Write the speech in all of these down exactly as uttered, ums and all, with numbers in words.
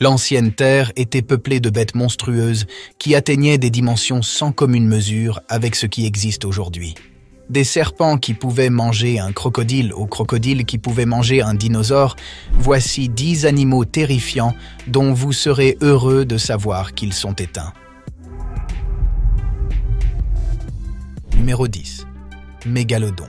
L'ancienne Terre était peuplée de bêtes monstrueuses qui atteignaient des dimensions sans commune mesure avec ce qui existe aujourd'hui. Des serpents qui pouvaient manger un crocodile aux crocodiles qui pouvaient manger un dinosaure, voici dix animaux terrifiants dont vous serez heureux de savoir qu'ils sont éteints. Numéro dix. Mégalodon.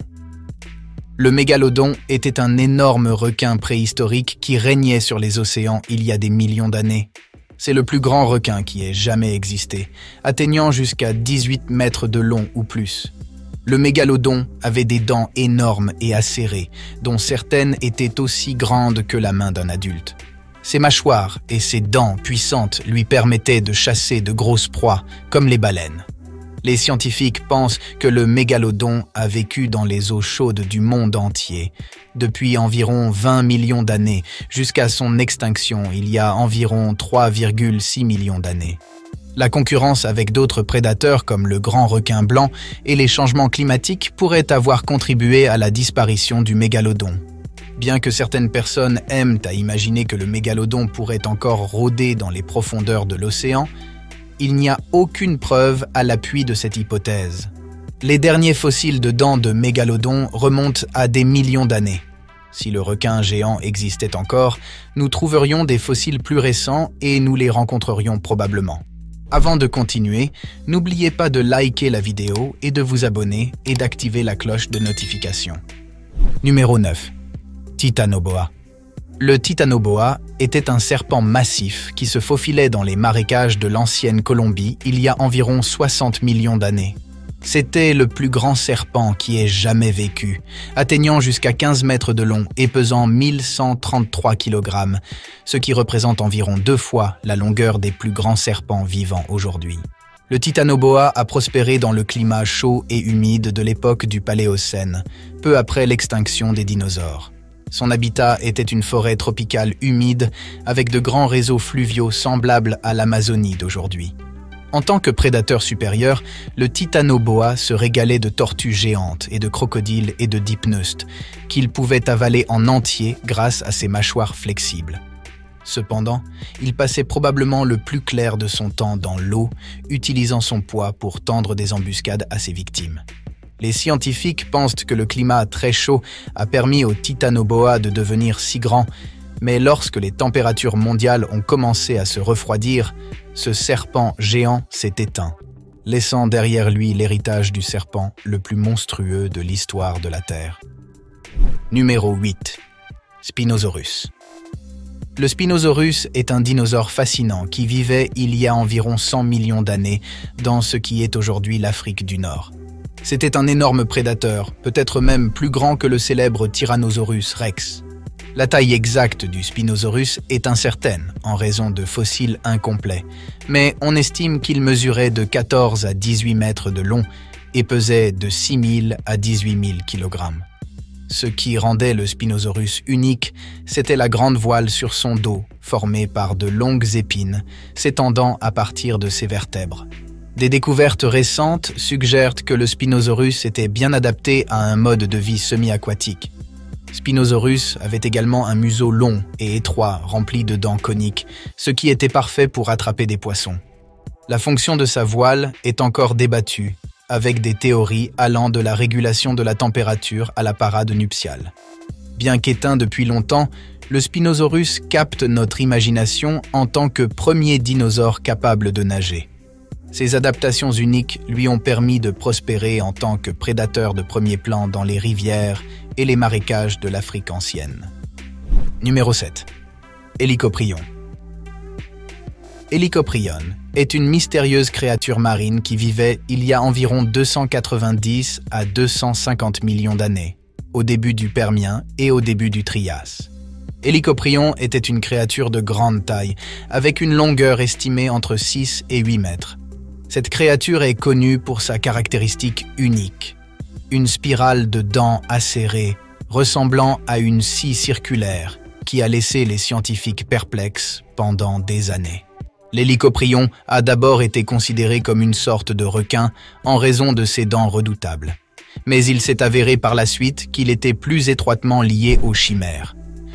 Le mégalodon était un énorme requin préhistorique qui régnait sur les océans il y a des millions d'années. C'est le plus grand requin qui ait jamais existé, atteignant jusqu'à dix-huit mètres de long ou plus. Le mégalodon avait des dents énormes et acérées, dont certaines étaient aussi grandes que la main d'un adulte. Ses mâchoires et ses dents puissantes lui permettaient de chasser de grosses proies, comme les baleines. Les scientifiques pensent que le mégalodon a vécu dans les eaux chaudes du monde entier depuis environ vingt millions d'années, jusqu'à son extinction il y a environ trois virgule six millions d'années. La concurrence avec d'autres prédateurs comme le grand requin blanc et les changements climatiques pourraient avoir contribué à la disparition du mégalodon. Bien que certaines personnes aiment à imaginer que le mégalodon pourrait encore rôder dans les profondeurs de l'océan, il n'y a aucune preuve à l'appui de cette hypothèse. Les derniers fossiles de dents de mégalodon remontent à des millions d'années. Si le requin géant existait encore, nous trouverions des fossiles plus récents et nous les rencontrerions probablement. Avant de continuer, n'oubliez pas de liker la vidéo et de vous abonner et d'activer la cloche de notification. Numéro neuf. Titanoboa. Le titanoboa était un serpent massif qui se faufilait dans les marécages de l'ancienne Colombie il y a environ soixante millions d'années. C'était le plus grand serpent qui ait jamais vécu, atteignant jusqu'à quinze mètres de long et pesant mille cent trente-trois kilogrammes, ce qui représente environ deux fois la longueur des plus grands serpents vivants aujourd'hui. Le titanoboa a prospéré dans le climat chaud et humide de l'époque du Paléocène, peu après l'extinction des dinosaures. Son habitat était une forêt tropicale humide avec de grands réseaux fluviaux semblables à l'Amazonie d'aujourd'hui. En tant que prédateur supérieur, le titanoboa se régalait de tortues géantes et de crocodiles et de dipneustes qu'il pouvait avaler en entier grâce à ses mâchoires flexibles. Cependant, il passait probablement le plus clair de son temps dans l'eau, utilisant son poids pour tendre des embuscades à ses victimes. Les scientifiques pensent que le climat très chaud a permis au titanoboa de devenir si grand, mais lorsque les températures mondiales ont commencé à se refroidir, ce serpent géant s'est éteint, laissant derrière lui l'héritage du serpent le plus monstrueux de l'histoire de la Terre. Numéro huit. Spinosaurus. Le Spinosaurus est un dinosaure fascinant qui vivait il y a environ cent millions d'années dans ce qui est aujourd'hui l'Afrique du Nord. C'était un énorme prédateur, peut-être même plus grand que le célèbre Tyrannosaurus rex. La taille exacte du Spinosaurus est incertaine en raison de fossiles incomplets, mais on estime qu'il mesurait de quatorze à dix-huit mètres de long et pesait de six mille à dix-huit mille kilogrammes. Ce qui rendait le Spinosaurus unique, c'était la grande voile sur son dos, formée par de longues épines, s'étendant à partir de ses vertèbres. Des découvertes récentes suggèrent que le Spinosaurus était bien adapté à un mode de vie semi-aquatique. Spinosaurus avait également un museau long et étroit rempli de dents coniques, ce qui était parfait pour attraper des poissons. La fonction de sa voile est encore débattue, avec des théories allant de la régulation de la température à la parade nuptiale. Bien qu'éteint depuis longtemps, le Spinosaurus capte notre imagination en tant que premier dinosaure capable de nager. Ses adaptations uniques lui ont permis de prospérer en tant que prédateur de premier plan dans les rivières et les marécages de l'Afrique ancienne. Numéro sept. Hélicoprion. Hélicoprion est une mystérieuse créature marine qui vivait il y a environ deux cent quatre-vingt-dix à deux cent cinquante millions d'années, au début du Permien et au début du Trias. Hélicoprion était une créature de grande taille, avec une longueur estimée entre six et huit mètres. Cette créature est connue pour sa caractéristique unique, une spirale de dents acérées ressemblant à une scie circulaire qui a laissé les scientifiques perplexes pendant des années. L'hélicoprion a d'abord été considéré comme une sorte de requin en raison de ses dents redoutables. Mais il s'est avéré par la suite qu'il était plus étroitement lié aux chimères.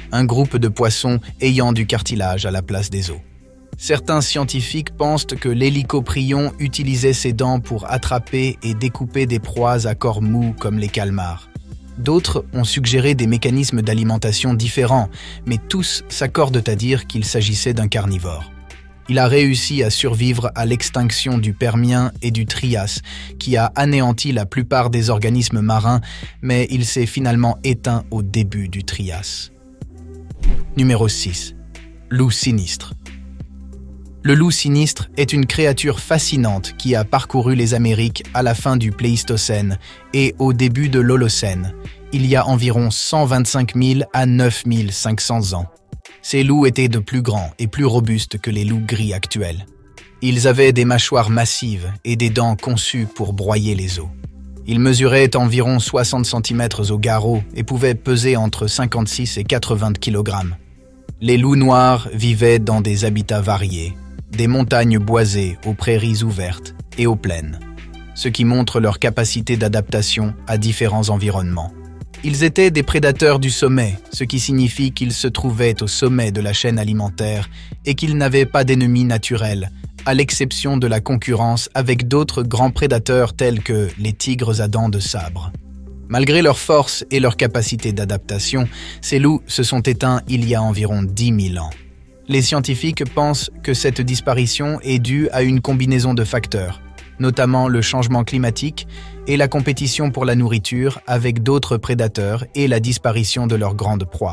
un groupe de poissons ayant du cartilage à la place des os. Certains scientifiques pensent que l'hélicoprion utilisait ses dents pour attraper et découper des proies à corps mou comme les calmars. D'autres ont suggéré des mécanismes d'alimentation différents, mais tous s'accordent à dire qu'il s'agissait d'un carnivore. Il a réussi à survivre à l'extinction du Permien et du Trias, qui a anéanti la plupart des organismes marins, mais il s'est finalement éteint au début du Trias. Numéro six. Loup sinistre. Le loup sinistre est une créature fascinante qui a parcouru les Amériques à la fin du Pléistocène et au début de l'Holocène, il y a environ cent vingt-cinq mille à neuf mille cinq cents ans. Ces loups étaient de plus grands et plus robustes que les loups gris actuels. Ils avaient des mâchoires massives et des dents conçues pour broyer les os. Ils mesuraient environ soixante centimètres au garrot et pouvaient peser entre cinquante-six et quatre-vingts kilogrammes. Les loups noirs vivaient dans des habitats variés, des montagnes boisées aux prairies ouvertes et aux plaines, ce qui montre leur capacité d'adaptation à différents environnements. Ils étaient des prédateurs du sommet, ce qui signifie qu'ils se trouvaient au sommet de la chaîne alimentaire et qu'ils n'avaient pas d'ennemis naturels, à l'exception de la concurrence avec d'autres grands prédateurs tels que les tigres à dents de sabre. Malgré leur force et leur capacité d'adaptation, ces loups se sont éteints il y a environ dix mille ans. Les scientifiques pensent que cette disparition est due à une combinaison de facteurs, notamment le changement climatique et la compétition pour la nourriture avec d'autres prédateurs et la disparition de leurs grandes proies.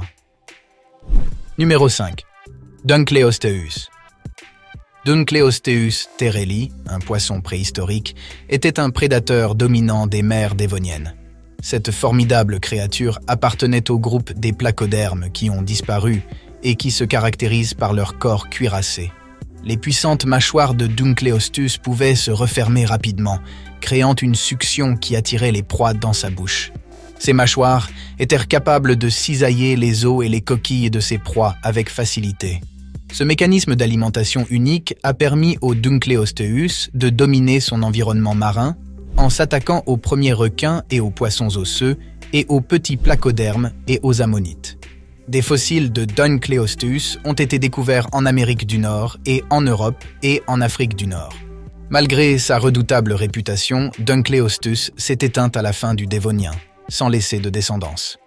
Numéro cinq. Dunkleosteus. Dunkleosteus terrelli, un poisson préhistorique, était un prédateur dominant des mers dévoniennes. Cette formidable créature appartenait au groupe des placodermes qui ont disparu et qui se caractérisent par leur corps cuirassé. Les puissantes mâchoires de Dunkleosteus pouvaient se refermer rapidement, créant une succion qui attirait les proies dans sa bouche. Ces mâchoires étaient capables de cisailler les os et les coquilles de ses proies avec facilité. Ce mécanisme d'alimentation unique a permis au Dunkleosteus de dominer son environnement marin en s'attaquant aux premiers requins et aux poissons osseux et aux petits placodermes et aux ammonites. Des fossiles de Dunkleosteus ont été découverts en Amérique du Nord et en Europe et en Afrique du Nord. Malgré sa redoutable réputation, Dunkleosteus s'est éteint à la fin du Dévonien, sans laisser de descendance.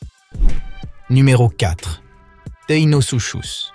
Numéro quatre. Deinosuchus.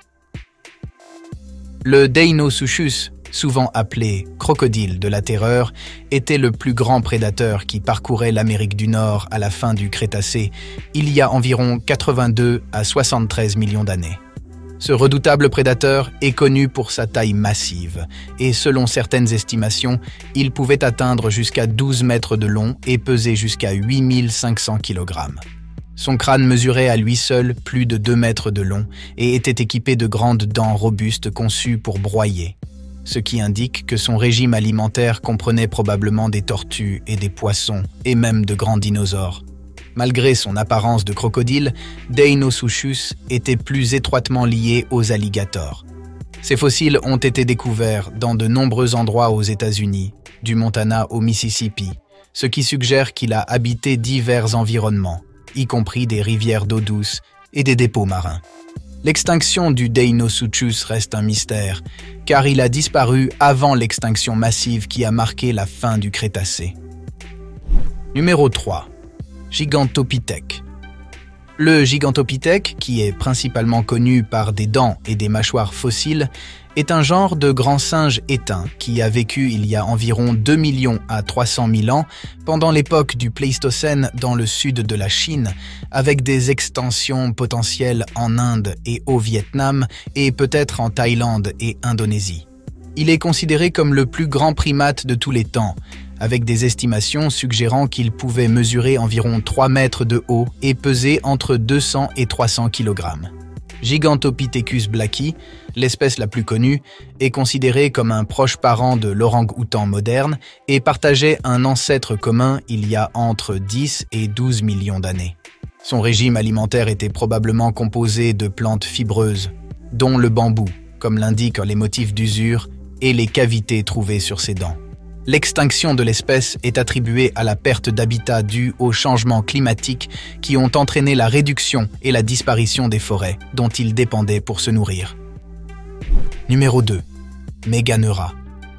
Le Deinosuchus, souvent appelé crocodile de la terreur, était le plus grand prédateur qui parcourait l'Amérique du Nord à la fin du Crétacé, il y a environ quatre-vingt-deux à soixante-treize millions d'années. Ce redoutable prédateur est connu pour sa taille massive, et selon certaines estimations, il pouvait atteindre jusqu'à douze mètres de long et peser jusqu'à huit mille cinq cents kilogrammes. Son crâne mesurait à lui seul plus de deux mètres de long et était équipé de grandes dents robustes conçues pour broyer, ce qui indique que son régime alimentaire comprenait probablement des tortues et des poissons, et même de grands dinosaures. Malgré son apparence de crocodile, Deinosuchus était plus étroitement lié aux alligators. Ces fossiles ont été découverts dans de nombreux endroits aux États-Unis, du Montana au Mississippi, ce qui suggère qu'il a habité divers environnements, y compris des rivières d'eau douce et des dépôts marins. L'extinction du Deinosuchus reste un mystère, car il a disparu avant l'extinction massive qui a marqué la fin du Crétacé. Numéro trois. Gigantopithèque. Le Gigantopithèque, qui est principalement connu par des dents et des mâchoires fossiles, est un genre de grand singe éteint qui a vécu il y a environ deux millions à trois cent mille ans pendant l'époque du Pléistocène dans le sud de la Chine, avec des extensions potentielles en Inde et au Vietnam et peut-être en Thaïlande et Indonésie. Il est considéré comme le plus grand primate de tous les temps, avec des estimations suggérant qu'il pouvait mesurer environ trois mètres de haut et peser entre deux cents et trois cents kilogrammes. Gigantopithecus blacki, l'espèce la plus connue, est considérée comme un proche parent de l'orang-outan moderne et partageait un ancêtre commun il y a entre dix et douze millions d'années. Son régime alimentaire était probablement composé de plantes fibreuses, dont le bambou, comme l'indiquent les motifs d'usure et les cavités trouvées sur ses dents. L'extinction de l'espèce est attribuée à la perte d'habitat due aux changements climatiques qui ont entraîné la réduction et la disparition des forêts dont ils dépendaient pour se nourrir. Numéro deux. Méganeura.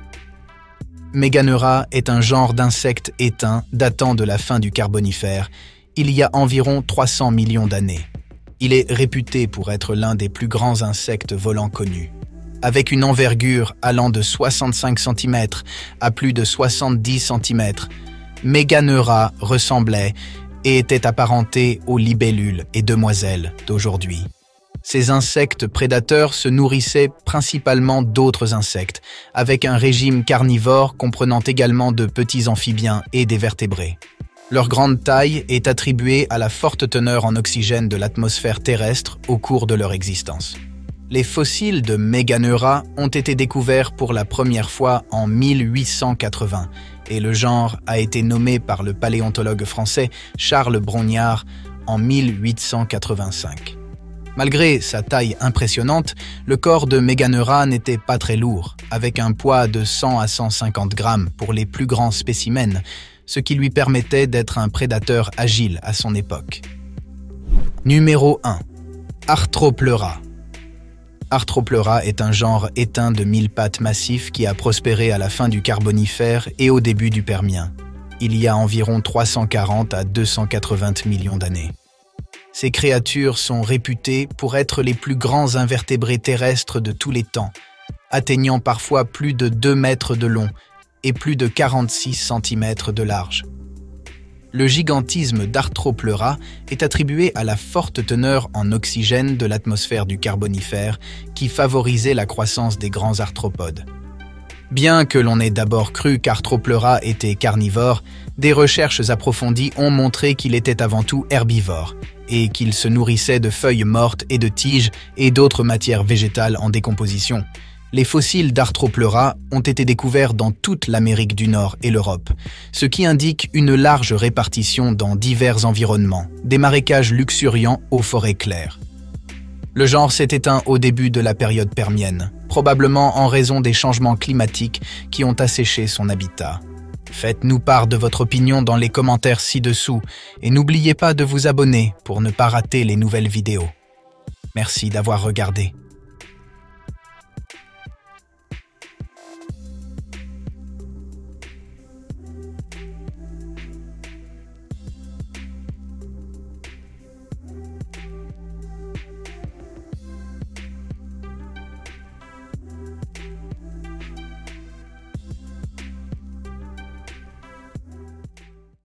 Méganeura est un genre d'insecte éteint datant de la fin du Carbonifère, il y a environ trois cents millions d'années. Il est réputé pour être l'un des plus grands insectes volants connus. Avec une envergure allant de soixante-cinq centimètres à plus de soixante-dix centimètres, Méganeura ressemblait et était apparenté aux libellules et demoiselles d'aujourd'hui. Ces insectes prédateurs se nourrissaient principalement d'autres insectes, avec un régime carnivore comprenant également de petits amphibiens et des vertébrés. Leur grande taille est attribuée à la forte teneur en oxygène de l'atmosphère terrestre au cours de leur existence. Les fossiles de Méganeura ont été découverts pour la première fois en mille huit cent quatre-vingts et le genre a été nommé par le paléontologue français Charles Brongniart en mille huit cent quatre-vingt-cinq. Malgré sa taille impressionnante, le corps de Méganeura n'était pas très lourd, avec un poids de cent à cent cinquante grammes pour les plus grands spécimens, ce qui lui permettait d'être un prédateur agile à son époque. Numéro un. Arthropleura. Arthropleura est un genre éteint de mille pattes massifs qui a prospéré à la fin du Carbonifère et au début du Permien, il y a environ trois cent quarante à deux cent quatre-vingts millions d'années. Ces créatures sont réputées pour être les plus grands invertébrés terrestres de tous les temps, atteignant parfois plus de deux mètres de long et plus de quarante-six centimètres de large. Le gigantisme d'Arthropleura est attribué à la forte teneur en oxygène de l'atmosphère du Carbonifère qui favorisait la croissance des grands arthropodes. Bien que l'on ait d'abord cru qu'Arthropleura était carnivore, des recherches approfondies ont montré qu'il était avant tout herbivore et qu'il se nourrissait de feuilles mortes et de tiges et d'autres matières végétales en décomposition. Les fossiles d'Arthropleura ont été découverts dans toute l'Amérique du Nord et l'Europe, ce qui indique une large répartition dans divers environnements, des marécages luxuriants aux forêts claires. Le genre s'est éteint au début de la période permienne, probablement en raison des changements climatiques qui ont asséché son habitat. Faites-nous part de votre opinion dans les commentaires ci-dessous et n'oubliez pas de vous abonner pour ne pas rater les nouvelles vidéos. Merci d'avoir regardé.